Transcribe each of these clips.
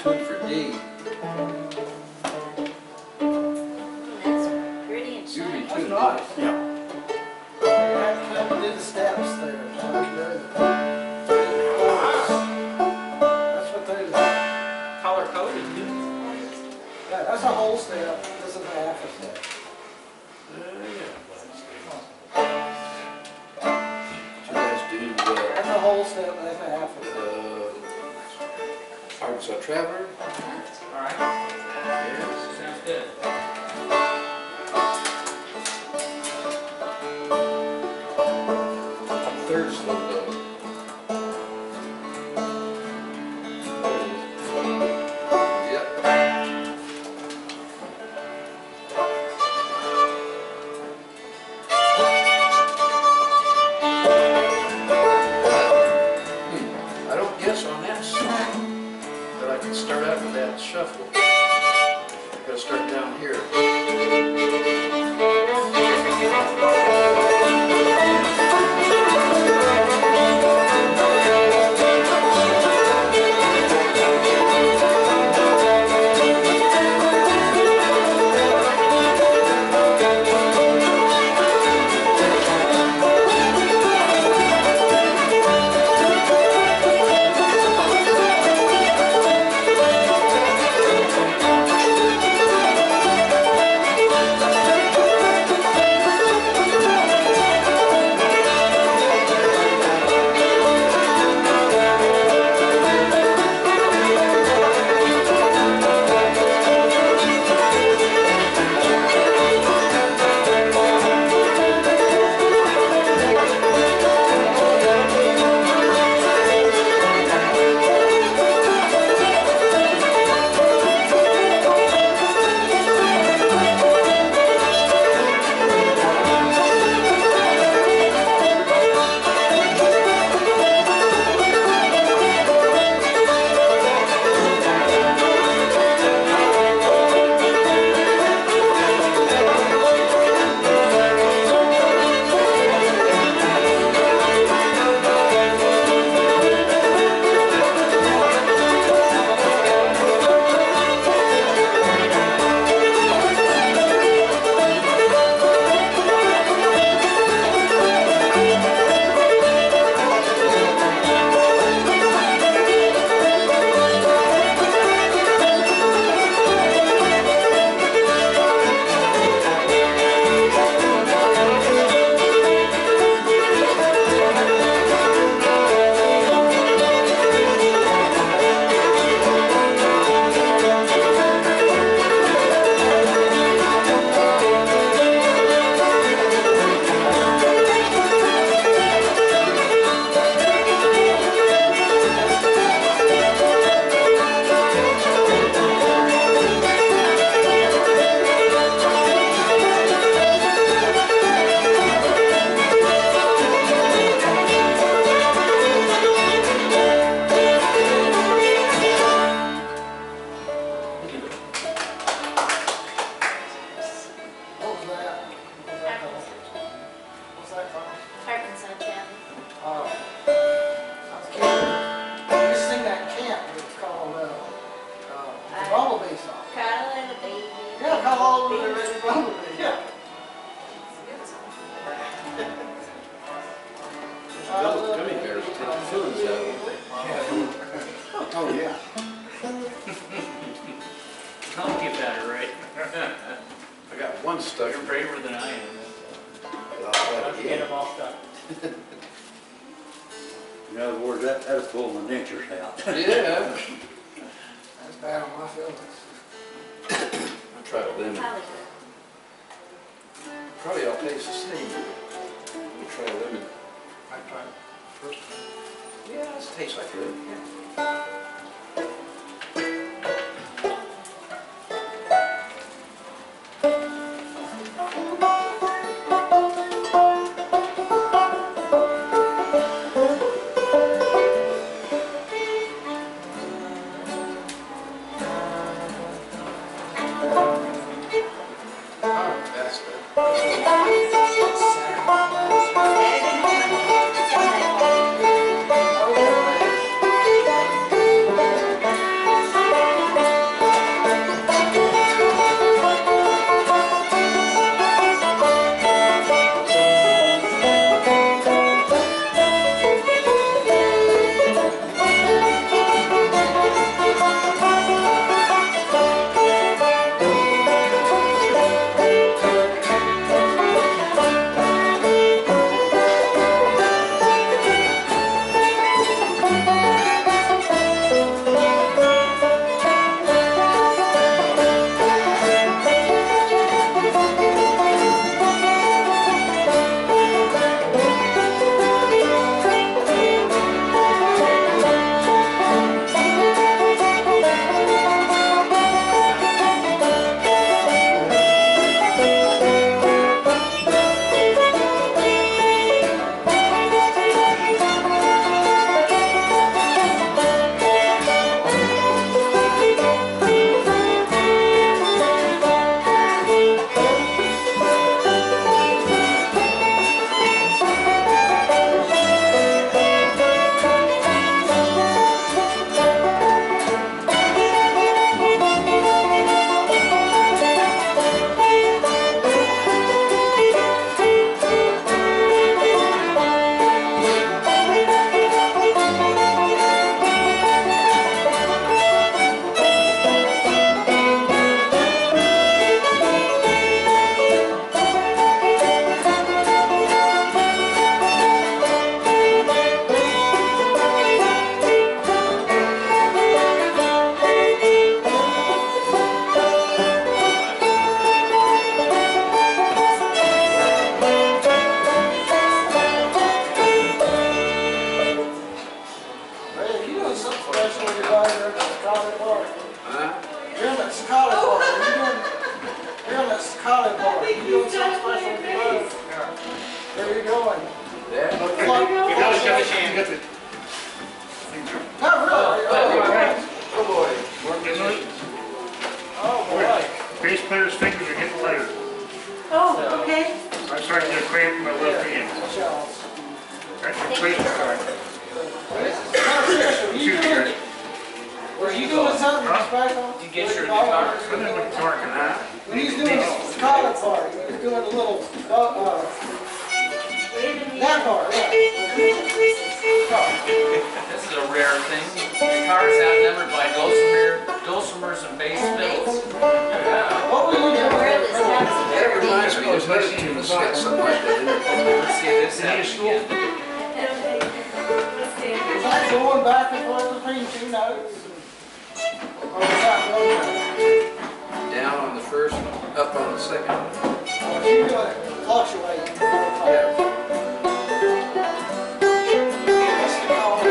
Good for D. That's pretty and shiny. That's nice. Yeah. I had to do the steps there, so I can do it. That's what they do. Color coded, too. Yeah, that's a whole step, this is a half a step. So you guys do That's a whole step, that's a half a step. Arkansas Traveler. All right. Yes. Sounds good. Third slow dog. Yep. I don't guess on that song that I can start out with that shuffle. I gotta start down here. Arkansas Traveler. Oh. I can't. You sing that camp, it's called, Bumblebee song. Caught a little baby. Yeah, call all over the ready Bumblebee, yeah. Those gummy bears take the feelings out. Oh, yeah. I'll get better, right? I got one stuck. You're braver than I am. I'll try it Let's get again. them all stuck. In other words, that'll pull my dentures out. Yeah. That's bad on my feelings. I'll try it lemon. Probably Probably all tastes the same. We'll try lemon. I tried it first time. Yeah, it tastes like lemon. Yeah. Saturday morning. you guys are at the Scotty Park. Huh? You're in that Scotty Park. You're in that Scotty Park. You doing something special for us? Where are you going? That? You gotta shut the sham. Not really. Oh boy, more musicians. Oh, boy. Bass player's fingers are getting tired. Oh, okay. I'm starting to get a cramp in my left hand. Charles. That's the crazy side. No, seriously, you doing, Where you doing something Huh? special? Did you get your new car? I'm in the park and that. When he's doing a Scotty Park, he's doing a little, that part, yeah. This is a rare thing. The car's outnumbered by dulcimers and bass fiddles. What were you doing? Where this taxi That driver reminds me of Honey Tunes got something like that in it. Let's see this happen again. Was that going back and forth between two notes? Or was that one note? Down on the first, up on the second. Or was you doing it fluctuating? Yeah. What's the call?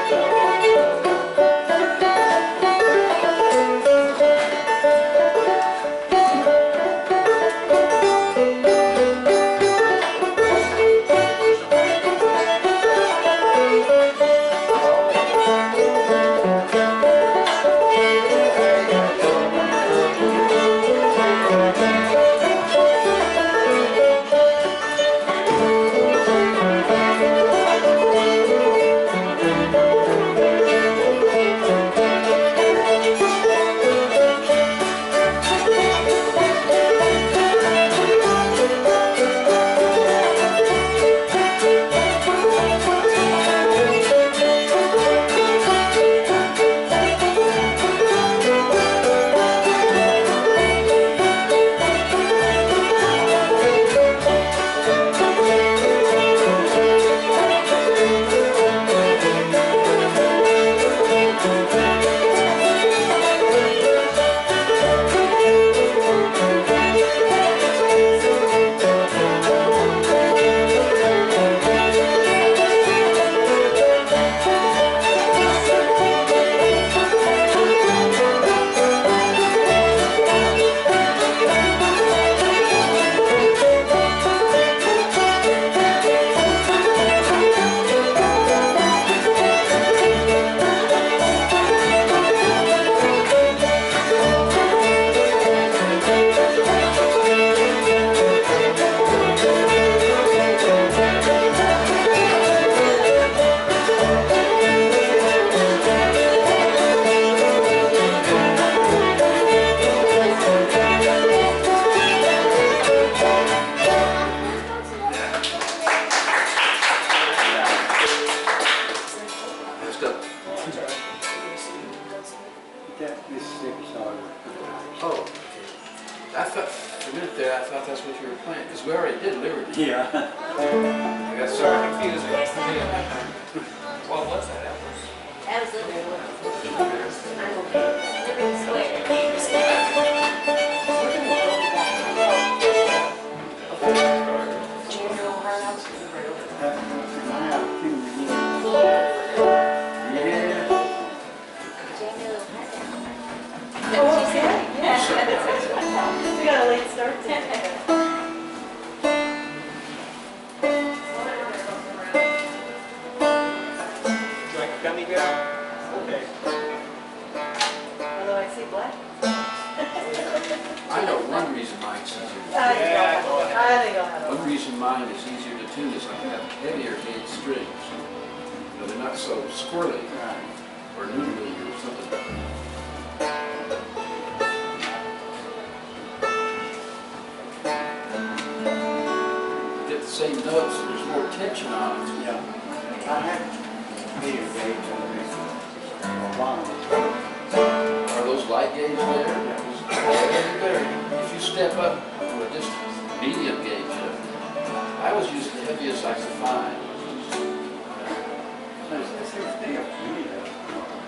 Messed up. That Mississippi song. Oh. I thought, for a minute there, I thought that's what you were playing, because we already did Liberty. Yeah. I got so confused. What was that? That was That was Liberty We got a late start today. like a gummy bear? Okay. Although I see black. I know one reason mine's easier. I think I'll have One reason mine is easier to tune is I have heavier gauge strings. You know, they're not so squirrely or noodly or something. Get the same notes, there's more tension on it. Yeah. I had meter gauge on this. Are those light gauge there? If you step up to a just medium gauge, I was using the heaviest I could find.